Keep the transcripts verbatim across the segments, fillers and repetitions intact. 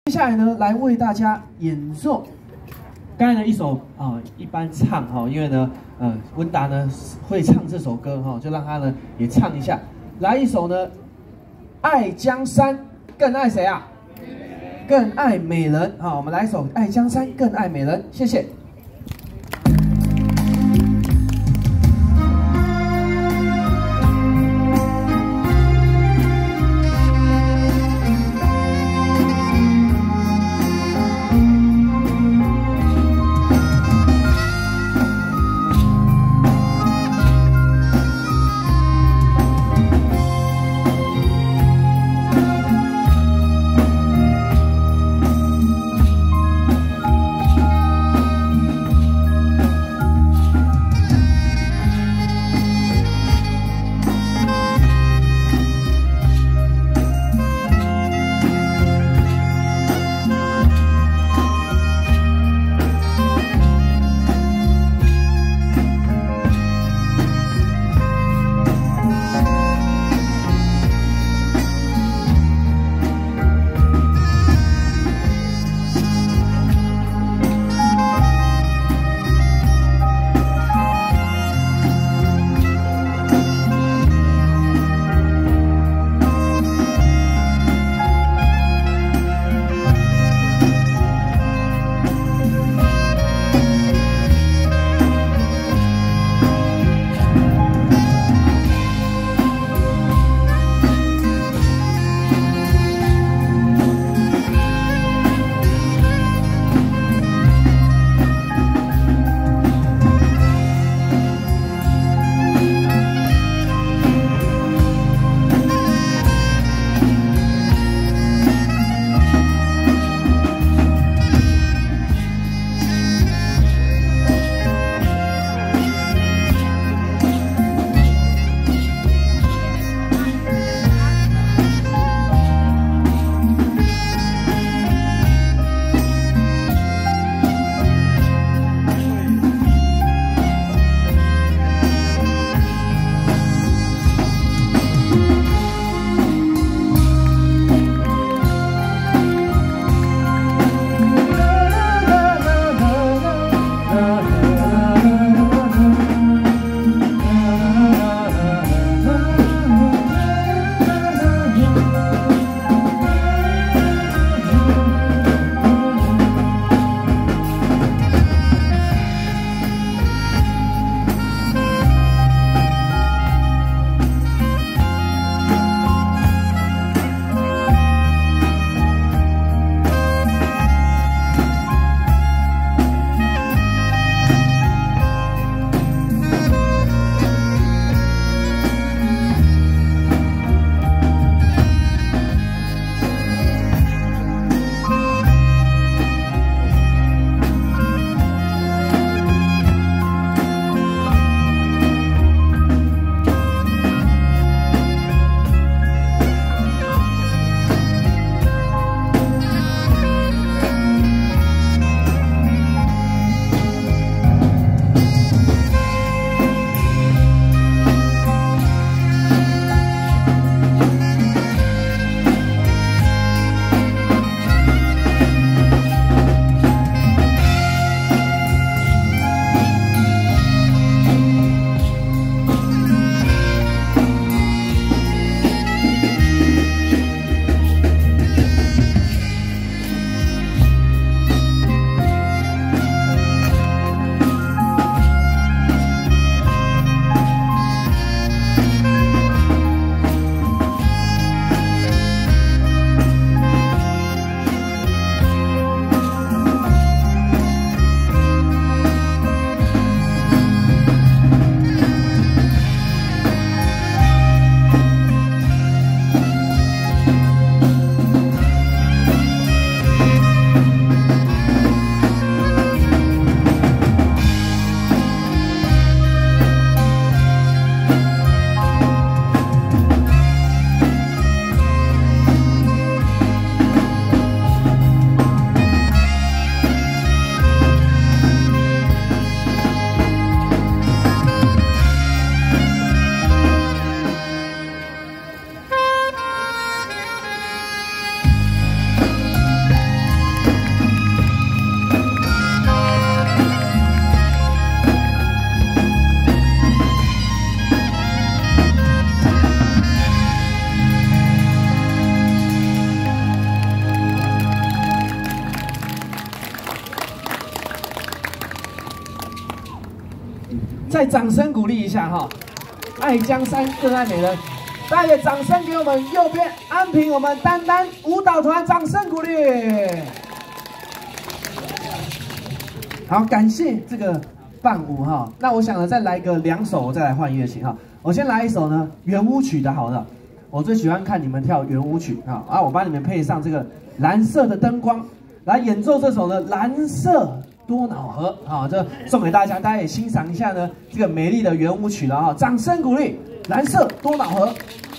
接下来呢，来为大家演奏。刚才呢一首啊、呃，一般唱哈、哦，因为呢，呃，温达呢会唱这首歌哈、哦，就让他呢也唱一下。来一首呢，爱江山更爱谁啊？更爱美人。好，我们来一首《爱江山更爱美人》，谢谢。 再掌声鼓励一下哈！爱江山更爱美人，大家掌声给我们右边安平我们丹丹舞蹈团，掌声鼓励。好，感谢这个伴舞哈。那我想呢，再来个两首，我再来换乐器哈。我先来一首呢圆舞曲的好了，我最喜欢看你们跳圆舞曲啊啊！我帮你们配上这个蓝色的灯光，来演奏这首呢蓝色多瑙河啊，这送给大家，大家也欣赏一下呢这个美丽的圆舞曲了啊！掌声鼓励，蓝色多瑙河。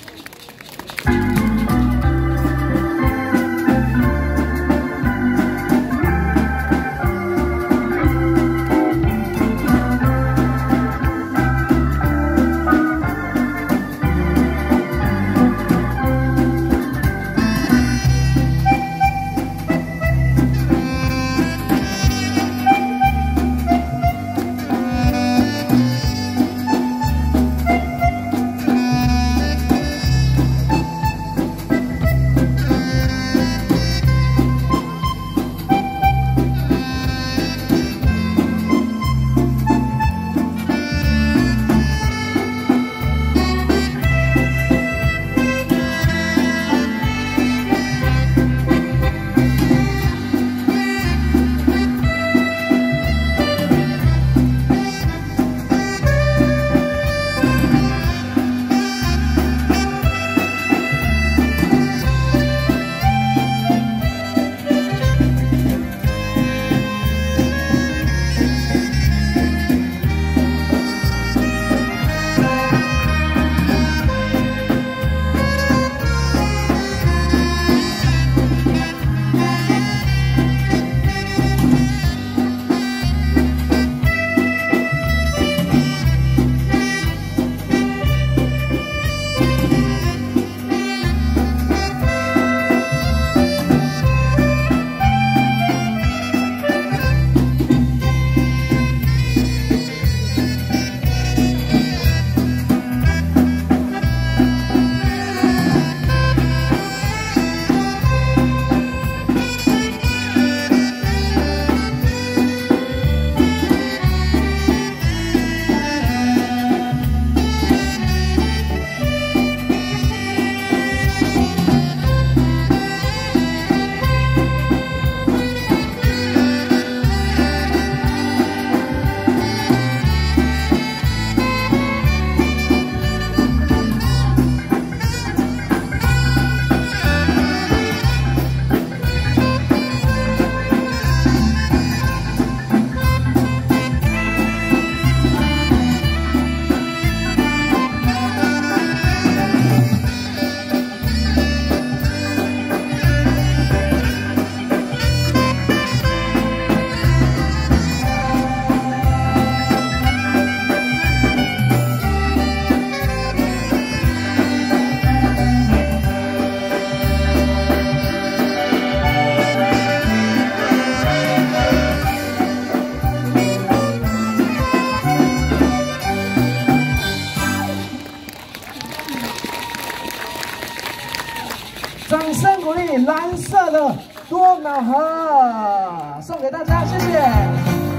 掌声鼓励蓝色的多瑙河，送给大家，谢谢。